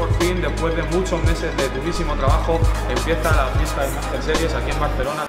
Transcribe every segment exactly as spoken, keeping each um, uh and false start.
por fin, después de muchos meses de durísimo trabajo, empieza la Freestyle Master Series aquí en Barcelona.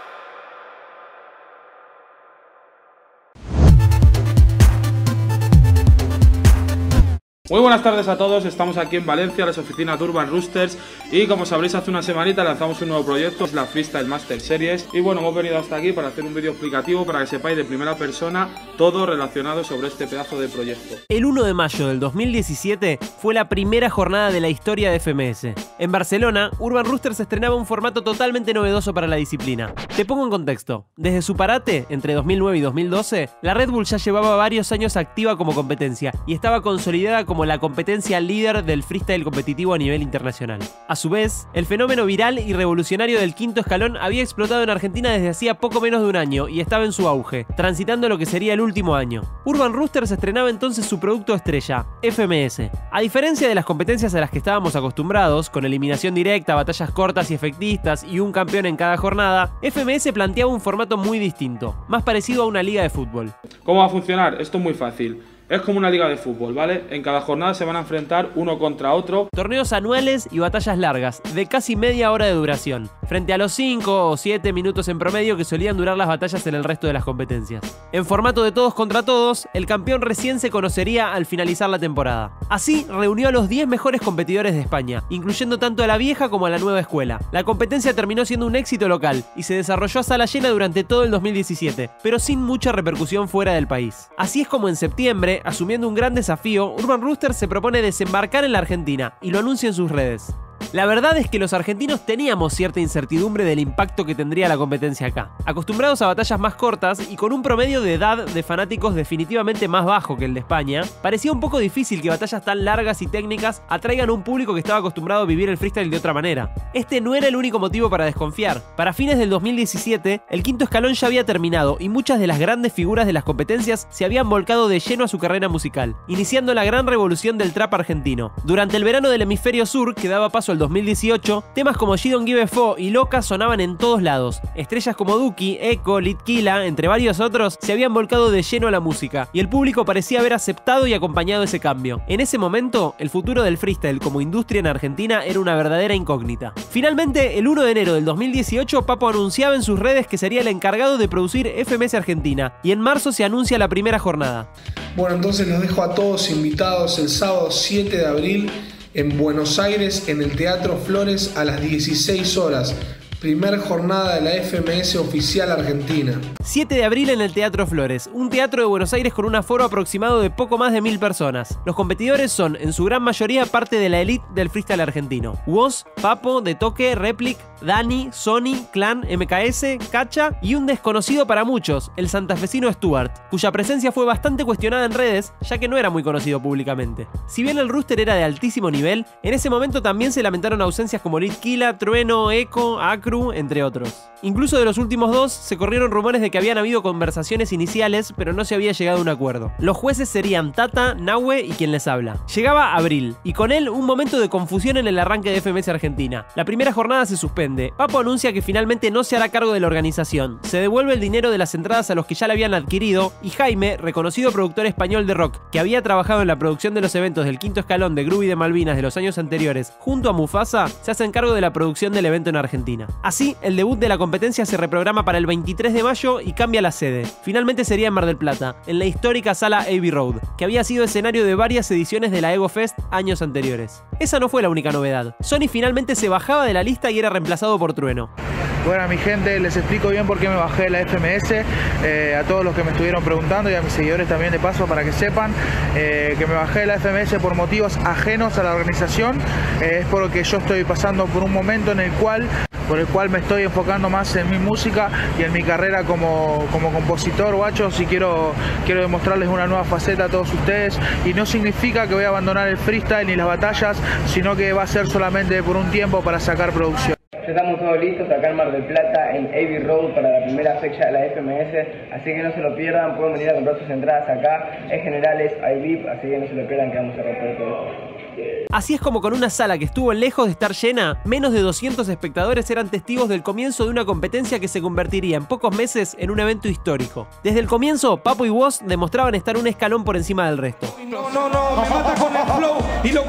Muy buenas tardes a todos, estamos aquí en Valencia, las oficinas de Urban Roosters, y como sabréis hace una semanita lanzamos un nuevo proyecto, es la Freestyle Master Series, y bueno, hemos venido hasta aquí para hacer un vídeo explicativo para que sepáis de primera persona todo relacionado sobre este pedazo de proyecto. El uno de mayo del dos mil diecisiete fue la primera jornada de la historia de F M S. En Barcelona, Urban Roosters estrenaba un formato totalmente novedoso para la disciplina. Te pongo en contexto, desde su parate, entre dos mil nueve y dos mil doce, la Red Bull ya llevaba varios años activa como competencia y estaba consolidada como la competencia líder del freestyle competitivo a nivel internacional. A su vez, el fenómeno viral y revolucionario del quinto escalón había explotado en Argentina desde hacía poco menos de un año y estaba en su auge, transitando lo que sería el último año. Urban Roosters estrenaba entonces su producto estrella, F M S. A diferencia de las competencias a las que estábamos acostumbrados, con eliminación directa, batallas cortas y efectistas y un campeón en cada jornada, F M S planteaba un formato muy distinto, más parecido a una liga de fútbol. ¿Cómo va a funcionar? Esto es muy fácil. Es como una liga de fútbol, ¿vale? En cada jornada se van a enfrentar uno contra otro. Torneos anuales y batallas largas, de casi media hora de duración, frente a los cinco o siete minutos en promedio que solían durar las batallas en el resto de las competencias. En formato de todos contra todos, el campeón recién se conocería al finalizar la temporada. Así, reunió a los diez mejores competidores de España, incluyendo tanto a la vieja como a la nueva escuela. La competencia terminó siendo un éxito local y se desarrolló a sala llena durante todo el dos mil diecisiete, pero sin mucha repercusión fuera del país. Así es como en septiembre, asumiendo un gran desafío, Urban Roosters se propone desembarcar en la Argentina y lo anuncia en sus redes. La verdad es que los argentinos teníamos cierta incertidumbre del impacto que tendría la competencia acá. Acostumbrados a batallas más cortas y con un promedio de edad de fanáticos definitivamente más bajo que el de España, parecía un poco difícil que batallas tan largas y técnicas atraigan a un público que estaba acostumbrado a vivir el freestyle de otra manera. Este no era el único motivo para desconfiar. Para fines del dos mil diecisiete, el quinto escalón ya había terminado y muchas de las grandes figuras de las competencias se habían volcado de lleno a su carrera musical, iniciando la gran revolución del trap argentino. Durante el verano del hemisferio sur, que daba paso al dos mil dieciocho, temas como She Don't Give a Fuck y Loca sonaban en todos lados. Estrellas como Duki, Echo, Litquila, entre varios otros, se habían volcado de lleno a la música, y el público parecía haber aceptado y acompañado ese cambio. En ese momento, el futuro del freestyle como industria en Argentina era una verdadera incógnita. Finalmente, el uno de enero del dos mil dieciocho, Papo anunciaba en sus redes que sería el encargado de producir F M S Argentina, y en marzo se anuncia la primera jornada. Bueno, entonces los dejo a todos invitados el sábado siete de abril en Buenos Aires, en el Teatro Flores, a las dieciséis horas. Primer jornada de la F M S oficial argentina. siete de abril en el Teatro Flores, un teatro de Buenos Aires con un aforo aproximado de poco más de mil personas. Los competidores son, en su gran mayoría, parte de la elite del freestyle argentino. Woz, Papo, De Toque, Replic, Dani, Sony, Clan, M K S, Cacha y un desconocido para muchos, el santafesino Stuart, cuya presencia fue bastante cuestionada en redes, ya que no era muy conocido públicamente. Si bien el rooster era de altísimo nivel, en ese momento también se lamentaron ausencias como Litquila, Trueno, Echo, Acru, entre otros. Incluso de los últimos dos, se corrieron rumores de que habían habido conversaciones iniciales, pero no se había llegado a un acuerdo. Los jueces serían Tata, Nahue y quien les habla. Llegaba abril, y con él un momento de confusión en el arranque de F M S Argentina. La primera jornada se suspende. Papo anuncia que finalmente no se hará cargo de la organización. Se devuelve el dinero de las entradas a los que ya la habían adquirido, y Jaime, reconocido productor español de rock, que había trabajado en la producción de los eventos del quinto escalón de Groovy de Malvinas de los años anteriores, junto a Mufasa, se hacen cargo de la producción del evento en Argentina. Así, el debut de la competencia se reprograma para el veintitrés de mayo y cambia la sede. Finalmente sería en Mar del Plata, en la histórica sala Abbey Road, que había sido escenario de varias ediciones de la Ego Fest años anteriores. Esa no fue la única novedad. Sony finalmente se bajaba de la lista y era reemplazado por Trueno. Bueno, mi gente, les explico bien por qué me bajé de la F M S, eh, a todos los que me estuvieron preguntando y a mis seguidores también de paso, para que sepan eh, que me bajé de la F M S por motivos ajenos a la organización. Eh, es porque yo estoy pasando por un momento en el cual por el cual me estoy enfocando más en mi música y en mi carrera como, como compositor, guachos, y quiero, quiero demostrarles una nueva faceta a todos ustedes, y no significa que voy a abandonar el freestyle ni las batallas, sino que va a ser solamente por un tiempo para sacar producción. Ya estamos todos listos acá en Mar del Plata, en Abbey Road, para la primera fecha de la F M S, así que no se lo pierdan, pueden venir a comprar sus entradas acá, es generales, hay V I P, así que no se lo pierdan, que vamos a romper todo esto. Así es como con una sala que estuvo lejos de estar llena, menos de doscientos espectadores eran testigos del comienzo de una competencia que se convertiría en pocos meses en un evento histórico. Desde el comienzo, Papo y Woz demostraban estar un escalón por encima del resto. No, no, no, me mata con el flow y lo comprendo.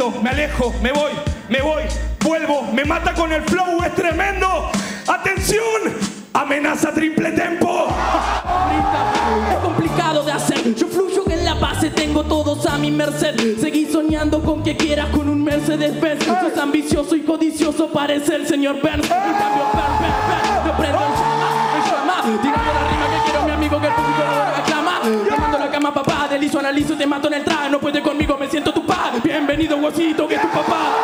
prendo, me alejo, me voy, me voy, vuelvo, me mata con el flow, es tremendo. ¡Atención! ¡Amenaza triple tempo! Es complicado de hacer, yo fluyo en la base, tengo todos a mi merced. Seguí soñando con que quieras con un Mercedes-Benz. Sos ambicioso y codicioso, parece el señor Burns. En cambio, Burns, Burns, Burns, yo prendo el llama, el llama. Tirando la rima que quiero, mi amigo, que el público no reclama. Llamando la cama, papá, deslizo, analizo y te mato en el traje. No puedes conmigo, me siento tu pa. Bienvenido, huesito, que es tu papá.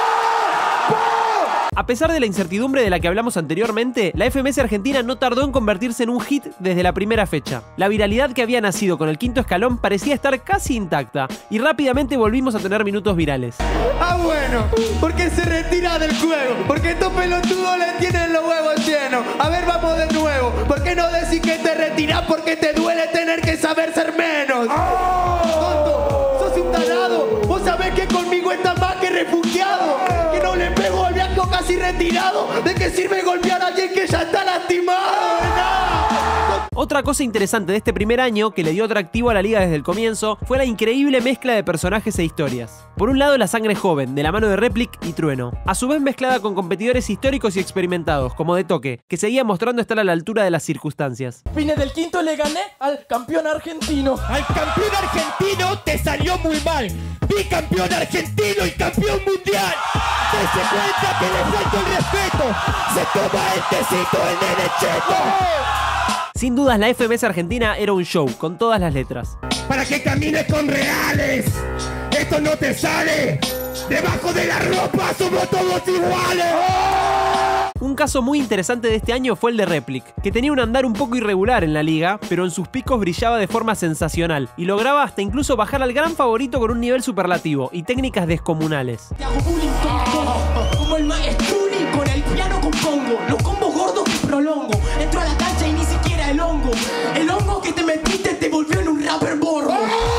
A pesar de la incertidumbre de la que hablamos anteriormente, la F M S Argentina no tardó en convertirse en un hit desde la primera fecha. La viralidad que había nacido con el quinto escalón parecía estar casi intacta, y rápidamente volvimos a tener minutos virales. Ah, bueno, porque se retira del juego, porque estos pelotudos le tienen los huevos llenos. A ver, vamos de nuevo, ¿por qué no decís que te retirás porque te duele tener que saber ser menos? ¡Tonto! ¡Sos un tarado! Vos sabés que conmigo estás más que refugiado, que no le pego al blanco casi retirado. ¿De qué sirve golpear a alguien que ya está lastimado? ¡No! Otra cosa interesante de este primer año que le dio atractivo a la liga desde el comienzo fue la increíble mezcla de personajes e historias. Por un lado, la sangre joven, de la mano de Replic y Trueno, a su vez mezclada con competidores históricos y experimentados, como De Toque, que seguía mostrando estar a la altura de las circunstancias. Vine del quinto, le gané al campeón argentino. Al campeón argentino te salió muy mal. Bicampeón argentino y campeón mundial. Dese cuenta que le falta el respeto. Se toma el tecito el nene cheto. Sin dudas, la F M S Argentina era un show, con todas las letras. Para que camines con reales, esto no te sale. Debajo de la ropa somos todos iguales. Un caso muy interesante de este año fue el de Replic, que tenía un andar un poco irregular en la liga, pero en sus picos brillaba de forma sensacional y lograba hasta incluso bajar al gran favorito con un nivel superlativo y técnicas descomunales. Te hago bullying todo, como el maestruni, con el piano compongo, los combos gordos que prolongo. Entro a la cancha y ni siquiera el hongo, el hongo que te metiste te volvió en un rapper borro.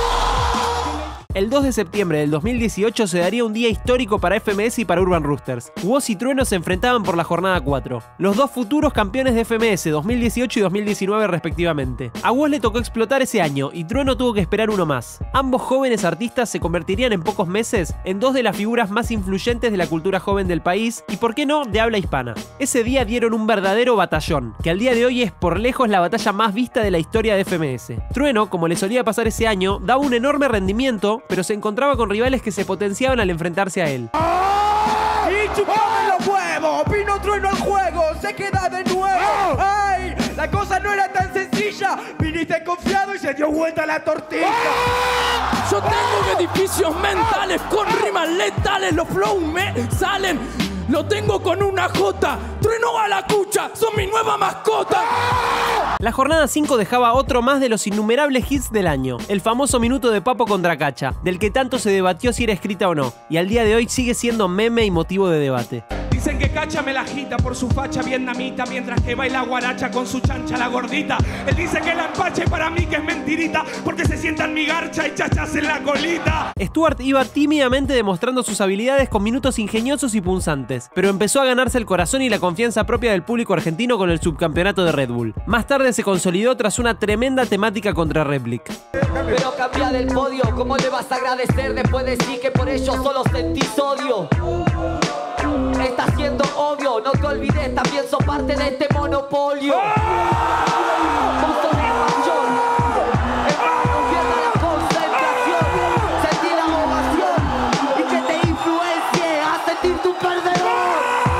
El dos de septiembre del dos mil dieciocho se daría un día histórico para F M S y para Urban Roosters. Woz y Trueno se enfrentaban por la jornada cuatro. Los dos futuros campeones de F M S dos mil dieciocho y dos mil diecinueve respectivamente. A Woz le tocó explotar ese año y Trueno tuvo que esperar uno más. Ambos jóvenes artistas se convertirían en pocos meses en dos de las figuras más influyentes de la cultura joven del país y, por qué no, de habla hispana. Ese día dieron un verdadero batallón, que al día de hoy es por lejos la batalla más vista de la historia de F M S. Trueno, como le solía pasar ese año, daba un enorme rendimiento, pero se encontraba con rivales que se potenciaban al enfrentarse a él. ¡Oh! ¡Y chupame los huevos! ¡Vino Trueno al juego! ¡Se queda de nuevo! ¡Ay! La cosa no era tan sencilla. Viniste confiado y se dio vuelta la tortilla. Yo tengo edificios mentales con rimas letales. Los flows me salen. Lo tengo con una J. Trueno a la cucha. Son mi nueva mascota. La jornada cinco dejaba otro más de los innumerables hits del año, el famoso minuto de Papo contra Cacha, del que tanto se debatió si era escrita o no, y al día de hoy sigue siendo meme y motivo de debate. Dicen que Cacha me la agita por su facha vietnamita, mientras que baila guaracha con su chancha la gordita. Él dice que la empache para mí que es mentirita, porque se sienta en mi garcha y chachas en la colita. Stuart iba tímidamente demostrando sus habilidades con minutos ingeniosos y punzantes, pero empezó a ganarse el corazón y la confianza propia del público argentino con el subcampeonato de Red Bull. Más tarde se consolidó tras una tremenda temática contra Replic. Pero cambia del podio, ¿cómo le vas a agradecer después de decir que por ello solo sentís odio? Está siendo obvio, no te olvides, también sos parte de este monopolio. Vos sos mi pasión, no pierdas la concentración, sentí la ovación y que te influencie a sentir tu perdedor.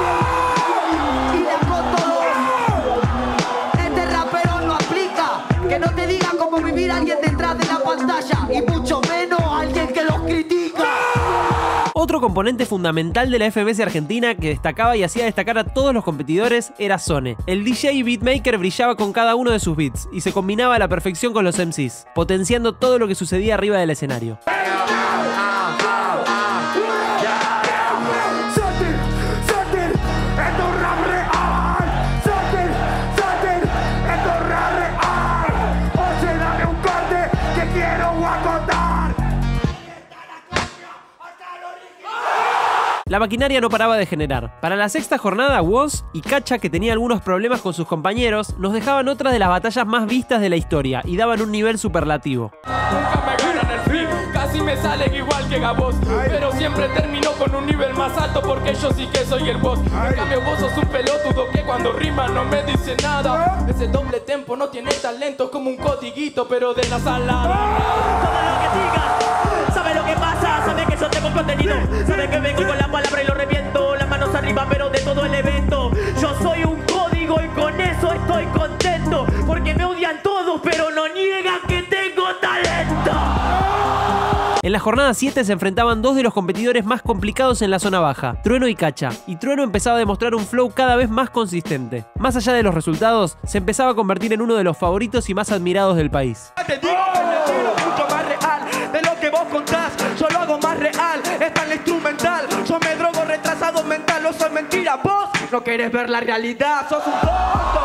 Y la coto dos, este rapero no aplica, que no te diga cómo vivir alguien detrás de la pantalla y mucho menos alguien que los critica. Otro componente fundamental de la F M S Argentina que destacaba y hacía destacar a todos los competidores era Sone. El D J y beatmaker brillaba con cada uno de sus beats y se combinaba a la perfección con los M Cs, potenciando todo lo que sucedía arriba del escenario. La maquinaria no paraba de generar. Para la sexta jornada, Woz y Cacha, que tenía algunos problemas con sus compañeros, nos dejaban otras de las batallas más vistas de la historia y daban un nivel superlativo. Nunca me ganan el fin, casi me salen igual que Gabos. Pero siempre termino con un nivel más alto porque yo sí que soy el boss. En cambio vos sos un pelotudo que cuando rima no me dice nada. Ese doble tempo no tiene talento, es como un codiguito pero de la salada. Todo lo que digas, sabe lo que pasa, sabe que yo tengo contenido, sabe que vengo con la palabra y lo reviento, las manos arriba pero de todo el evento. Yo soy un código y con eso estoy contento, porque me odian todos pero no niegan que tengo talento. En la jornada siete se enfrentaban dos de los competidores más complicados en la zona baja, Trueno y Cacha, y Trueno empezaba a demostrar un flow cada vez más consistente. Más allá de los resultados, se empezaba a convertir en uno de los favoritos y más admirados del país. Te digo que me tiro mucho más real de lo que vos contás, yo lo hago más real, está en la instrumental, yo me drogo retrasado mental, no soy mentira, vos no querés ver la realidad, sos un tonto.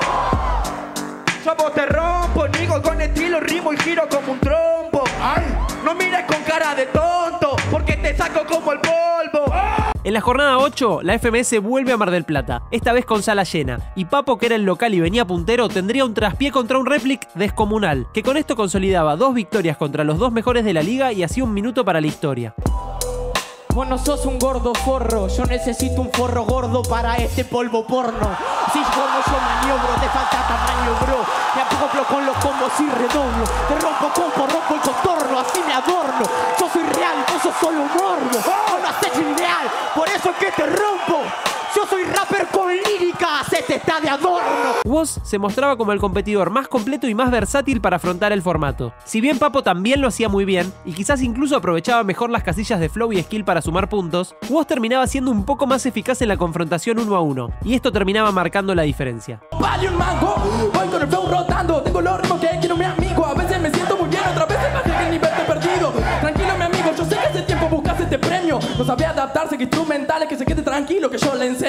Yo a vos te rompo, nigo con estilo, rimo y giro como un trompo. Ay, no mires con cara de tonto, porque te saco como el polvo. En la jornada ocho, la F M S vuelve a Mar del Plata, esta vez con sala llena, y Papo, que era el local y venía puntero, tendría un traspié contra un réplic descomunal, que con esto consolidaba dos victorias contra los dos mejores de la liga y hacía un minuto para la historia. Vos no sos un gordo forro, yo necesito un forro gordo para este polvo porno. Si como yo maniobro, te falta tamaño, bro. Me acoplo con los combos y redoblo. Te rompo compo, rompo el contorno, así me adorno. Yo soy real, vos sos solo morbo. Vos no haces ideal, por eso es que te rompo. Yo soy rapper con líricas, este está de adorno. Woz se mostraba como el competidor más completo y más versátil para afrontar el formato. Si bien Papo también lo hacía muy bien, y quizás incluso aprovechaba mejor las casillas de flow y skill para sumar puntos, Woz terminaba siendo un poco más eficaz en la confrontación uno a uno, y esto terminaba marcando la diferencia. Vale un mango, voy con el flow rotando, tengo los ritmos que quiero mi amigo, a veces me siento muy bien, otras veces bajé que el nivel te he perdido. Tranquilo mi amigo, yo sé que hace tiempo buscas este premio, no sabía adaptarse, que instrumentales, que se quede tranquilo, que yo le enseño.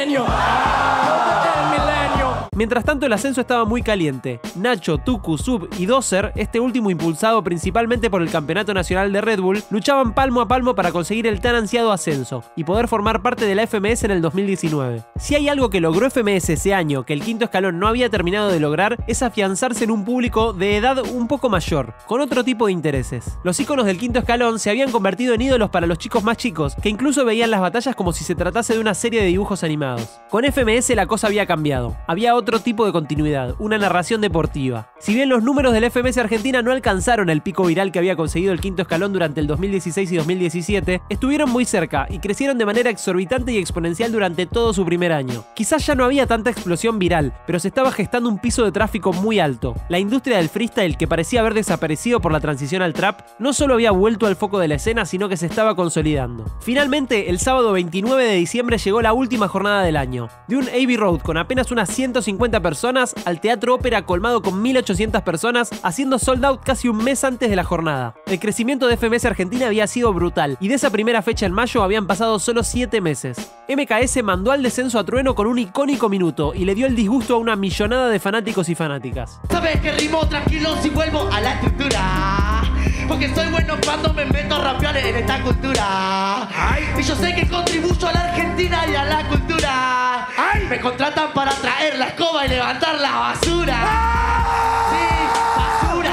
El milenio. Mientras tanto, el ascenso estaba muy caliente. Nacho, Tuku, Sub y Dozer, este último impulsado principalmente por el Campeonato Nacional de Red Bull, luchaban palmo a palmo para conseguir el tan ansiado ascenso y poder formar parte de la F M S en el dos mil diecinueve. Si hay algo que logró F M S ese año que el quinto escalón no había terminado de lograr, es afianzarse en un público de edad un poco mayor, con otro tipo de intereses. Los íconos del quinto escalón se habían convertido en ídolos para los chicos más chicos, que incluso veían las batallas como si se tratase de una serie de dibujos animados. Con F M S la cosa había cambiado. Había otro tipo de continuidad, una narración deportiva. Si bien los números del F M S Argentina no alcanzaron el pico viral que había conseguido el quinto escalón durante el dos mil dieciséis y dos mil diecisiete, estuvieron muy cerca y crecieron de manera exorbitante y exponencial durante todo su primer año. Quizás ya no había tanta explosión viral, pero se estaba gestando un piso de tráfico muy alto. La industria del freestyle, que parecía haber desaparecido por la transición al trap, no solo había vuelto al foco de la escena, sino que se estaba consolidando. Finalmente, el sábado veintinueve de diciembre llegó la última jornada del año. De un Abbey Road con apenas unas ciento cincuenta personas al Teatro Ópera colmado con mil ochocientas personas, haciendo sold out casi un mes antes de la jornada. El crecimiento de F M S Argentina había sido brutal, y de esa primera fecha en mayo habían pasado solo siete meses. M K S mandó al descenso a Trueno con un icónico minuto y le dio el disgusto a una millonada de fanáticos y fanáticas. Sabes que rimo tranquilo si vuelvo a la estructura, porque soy bueno cuando me meto a rapear en esta cultura. Ay. Y yo sé que contribuyo a la Argentina y a la cultura. Ay. Me contratan para traer la escoba y levantar la basura. ¡Ah! Sí, basura.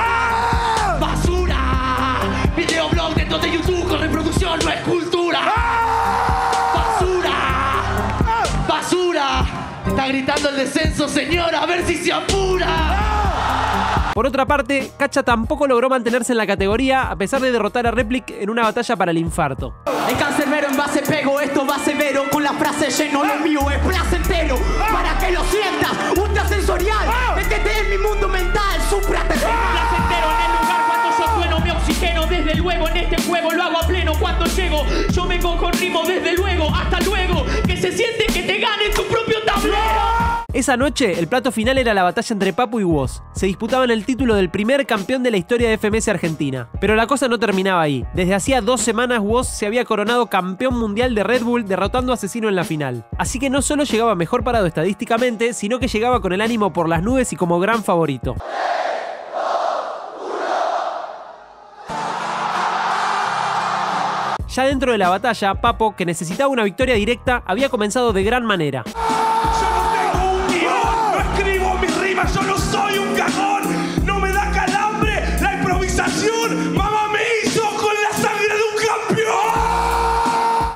¡Ah! Basura. Videoblog dentro de YouTube con reproducción, no es cultura. ¡Ah! Basura. ¡Ah! Basura. Está gritando el descenso, señora, a ver si se apura. ¡Ah! Por otra parte, Cacha tampoco logró mantenerse en la categoría a pesar de derrotar a Replic en una batalla para el infarto. En cancerbero en base pego, esto va severo, con la frase lleno, lo mío es placentero. Para que lo sientas, ultra sensorial, métete en mi mundo mental, supraterreno. Placentero en el lugar cuando yo sueno, me oxigeno, desde luego en este juego lo hago a pleno cuando llego. Yo vengo con ritmo, desde luego, hasta luego, que se siente que te gane tu propio tablero. Esa noche, el plato final era la batalla entre Papo y Woz. Se disputaban el título del primer campeón de la historia de F M S Argentina. Pero la cosa no terminaba ahí. Desde hacía dos semanas, Woz se había coronado campeón mundial de Red Bull, derrotando a Asesino en la final. Así que no solo llegaba mejor parado estadísticamente, sino que llegaba con el ánimo por las nubes y como gran favorito. Ya dentro de la batalla, Papo, que necesitaba una victoria directa, había comenzado de gran manera. Yo no soy un cajón, no me da calambre la improvisación. Mamá me hizo con la sangre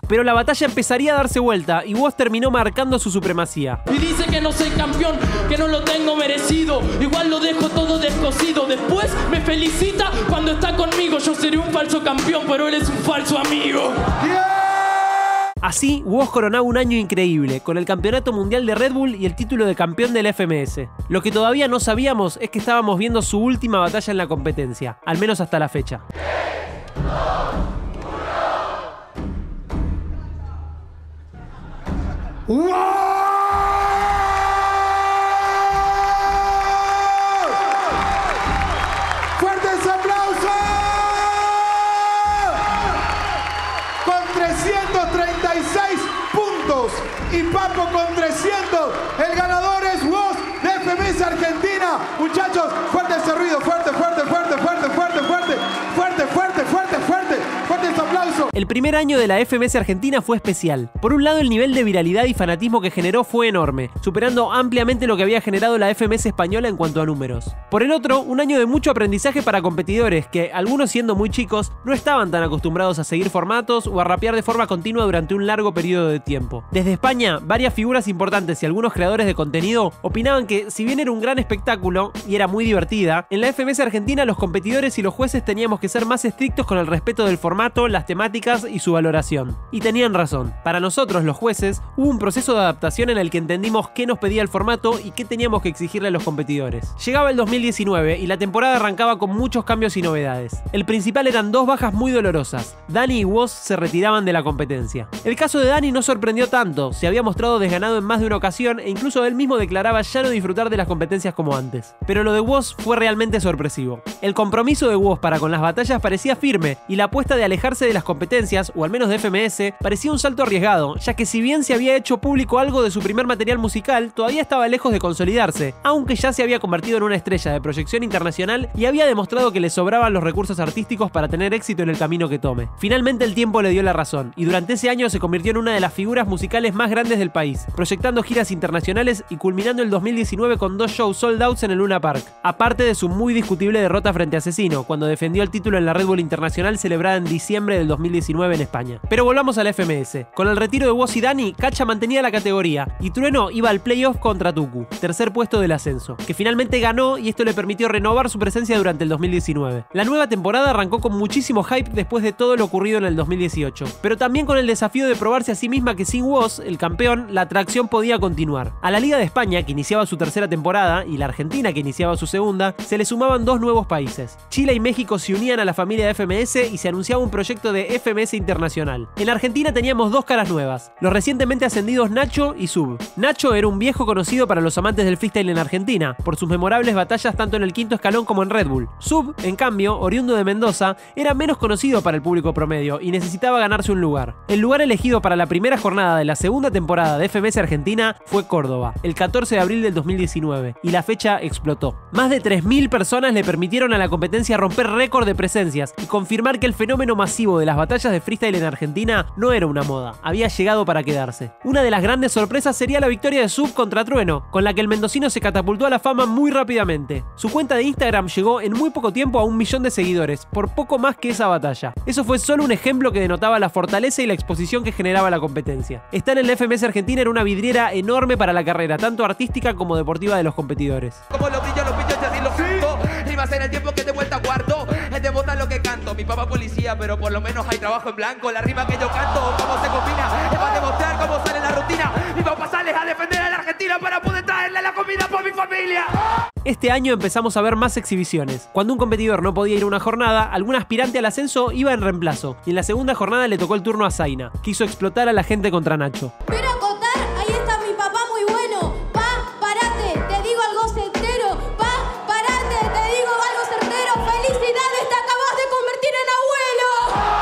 Pero la batalla empezaría a darse vuelta y Woz terminó marcando su supremacía. Y dice que no soy campeón, que no lo tengo merecido. Igual lo dejo todo descosido. Después me felicita cuando está conmigo. Yo seré un falso campeón, pero él es un falso amigo. Así, Woz coronaba un año increíble, con el campeonato mundial de Red Bull y el título de campeón del F M S. Lo que todavía no sabíamos es que estábamos viendo su última batalla en la competencia, al menos hasta la fecha. ¡Wow! ¡Fuertes aplausos! Con trescientos treinta y seis puntos y Papo con trescientos, el ganador es Woz de F M S Argentina. Muchachos, fuerte ese ruido, fuerte, fuerte, fuerte, fuerte, fuerte, fuerte, fuerte, fuerte, fuerte, fuerte, fuertes aplausos. El primer año de la F M S Argentina fue especial. Por un lado, el nivel de viralidad y fanatismo que generó fue enorme, superando ampliamente lo que había generado la F M S española en cuanto a números. Por el otro, un año de mucho aprendizaje para competidores que, algunos siendo muy chicos, no estaban tan acostumbrados a seguir formatos o a rapear de forma continua durante un largo periodo de tiempo. Desde España, varias figuras importantes y algunos creadores de contenido opinaban que, si bien era un gran espectáculo y era muy divertida, en la F M S Argentina los competidores y los jueces teníamos que ser más estrictos con el respeto del formato, las temáticas y su valoración. Y tenían razón. Para nosotros, los jueces, hubo un proceso de adaptación en el que entendimos qué nos pedía el formato y qué teníamos que exigirle a los competidores. Llegaba el dos mil diecinueve y la temporada arrancaba con muchos cambios y novedades. El principal eran dos bajas muy dolorosas. Dani y Woz se retiraban de la competencia. El caso de Dani no sorprendió tanto, se había mostrado desganado en más de una ocasión e incluso él mismo declaraba ya no disfrutar de las competencias como antes. Pero lo de Woz fue realmente sorpresivo. El compromiso de Woz para con las batallas parecía firme y la apuesta de alejarse de las competencias, o al menos de F M S, parecía un salto arriesgado, ya que si bien se había hecho público algo de su primer material musical, todavía estaba lejos de consolidarse, aunque ya se había convertido en una estrella de proyección internacional y había demostrado que le sobraban los recursos artísticos para tener éxito en el camino que tome. Finalmente el tiempo le dio la razón, y durante ese año se convirtió en una de las figuras musicales más grandes del país, proyectando giras internacionales y culminando el dos mil diecinueve con dos shows sold outs en el Luna Park, aparte de su muy discutible derrota frente a Asesino, cuando defendió el título en la Red Bull Internacional celebrada en diciembre del dos mil diecinueve en España. Pero volvamos a la F M S. Con el retiro de Woz y Dani, Cacha mantenía la categoría y Trueno iba al playoff contra Tucu, tercer puesto del ascenso, que finalmente ganó y esto le permitió renovar su presencia durante el dos mil diecinueve. La nueva temporada arrancó con muchísimo hype después de todo lo ocurrido en el dos mil dieciocho, pero también con el desafío de probarse a sí misma que sin Woz, el campeón, la atracción podía continuar. A la Liga de España, que iniciaba su tercera temporada, y la Argentina, que iniciaba su segunda, se le sumaban dos nuevos países. Chile y México se unían a la familia de F M S y se anunciaba un proyecto de F M S Internacional. En la Argentina teníamos dos caras nuevas, los recientemente ascendidos Nacho y Sub. Nacho era un viejo conocido para los amantes del freestyle en Argentina, por sus memorables batallas tanto en el quinto escalón como en Red Bull. Sub, en cambio, oriundo de Mendoza, era menos conocido para el público promedio y necesitaba ganarse un lugar. El lugar elegido para la primera jornada de la segunda temporada de F M S Argentina fue Córdoba, el catorce de abril del dos mil diecinueve, y la fecha explotó. Más de tres mil personas le permitieron a la competencia romper récord de presencias y confirmar que el fenómeno masivo de las batallas de freestyle en Argentina no era una moda, había llegado para quedarse. Una de las grandes sorpresas sería la victoria de Sub contra Trueno, con la que el mendocino se catapultó a la fama muy rápidamente. Su cuenta de Instagram llegó en muy poco tiempo a un millón de seguidores, por poco más que esa batalla. Eso fue solo un ejemplo que denotaba la fortaleza y la exposición que generaba la competencia. Estar en la F M S Argentina era una vidriera enorme para la carrera, tanto artística como deportiva de los competidores. Como lo brillo, los brillos y así lo canto. Rimas en el tiempo que de vuelta guardo. Es de botar lo que canto. Mi papá policía, pero por lo menos hay trabajo en blanco. La rima que yo canto, cómo se combina, es para demostrar cómo sale la rutina. Mi papá sale a defender a la Argentina para poder traerle la comida por mi familia. Este año empezamos a ver más exhibiciones. Cuando un competidor no podía ir a una jornada, algún aspirante al ascenso iba en reemplazo. Y en la segunda jornada le tocó el turno a Zaina, que hizo explotar a la gente contra Nacho. Pero acotar, ahí está mi papá muy bueno. Pa, parate, te digo algo certero. Pa, parate, te digo algo certero. Felicidades, te acabas de convertir en abuelo.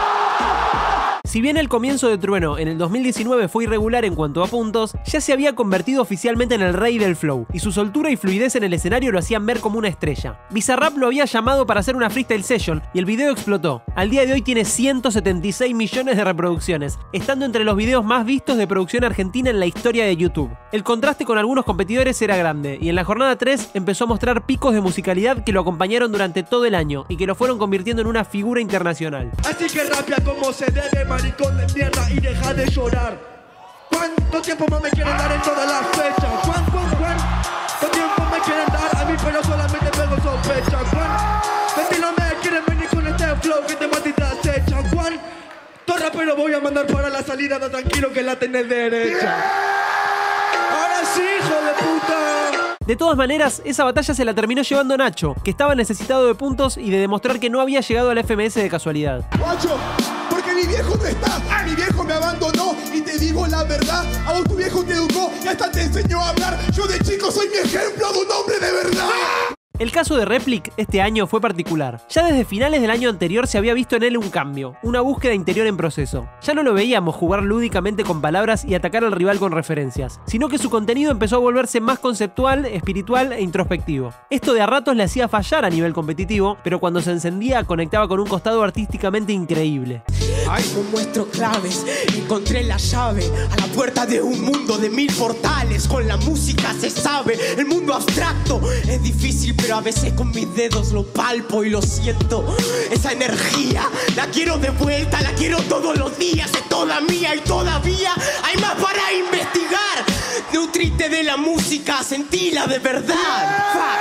Si bien el comienzo de Trueno en el dos mil diecinueve fue irregular en cuanto a puntos, ya se había convertido oficialmente en el rey del flow, y su soltura y fluidez en el escenario lo hacían ver como una estrella. Bizarrap lo había llamado para hacer una freestyle session, y el video explotó. Al día de hoy tiene ciento setenta y seis millones de reproducciones, estando entre los videos más vistos de producción argentina en la historia de YouTube. El contraste con algunos competidores era grande, y en la jornada tres empezó a mostrar picos de musicalidad que lo acompañaron durante todo el año, y que lo fueron convirtiendo en una figura internacional. Así que rapia como se debe, man. maricón de mierda y deja de llorar. ¿Cuánto tiempo más me quieren dar en todas las fechas? ¿Cuánto, cuánto, cuánto tiempo me quieren dar a mí pero solamente pego sospecha? ¿Cuánto no me quieren venir con este flow que te mata y te acecha? ¿Cuánto rapero voy a mandar para la salida? Da tranquilo que la tenés derecha. Ahora sí, hijo de puta. De todas maneras, esa batalla se la terminó llevando Nacho, que estaba necesitado de puntos y de demostrar que no había llegado al F M S de casualidad. Guacho, porque mi viejo no está, mi viejo me abandonó y te digo la verdad, a vos tu viejo te educó y hasta te enseñó a hablar. Yo de chico soy mi ejemplo de un hombre de verdad. El caso de Replic este año fue particular. Ya desde finales del año anterior se había visto en él un cambio, una búsqueda interior en proceso. Ya no lo veíamos jugar lúdicamente con palabras y atacar al rival con referencias, sino que su contenido empezó a volverse más conceptual, espiritual e introspectivo. Esto de a ratos le hacía fallar a nivel competitivo, pero cuando se encendía conectaba con un costado artísticamente increíble. Ay, no muestro claves, encontré la llave a la puerta de un mundo de mil portales. Con la música se sabe, el mundo abstracto es difícil, pero a veces con mis dedos lo palpo y lo siento. Esa energía, la quiero de vuelta, la quiero todos los días, es toda mía y todavía hay más para investigar. Nutrite de la música, sentila de verdad.